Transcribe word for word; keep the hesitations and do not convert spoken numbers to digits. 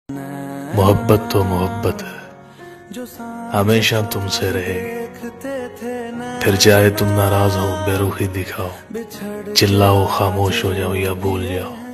मोहब्बत तो मोहब्बत है, हमेशा तुमसे रहेगी। फिर चाहे तुम नाराज हो, बेरुखी दिखाओ, चिल्लाओ, खामोश हो जाओ या भूल जाओ।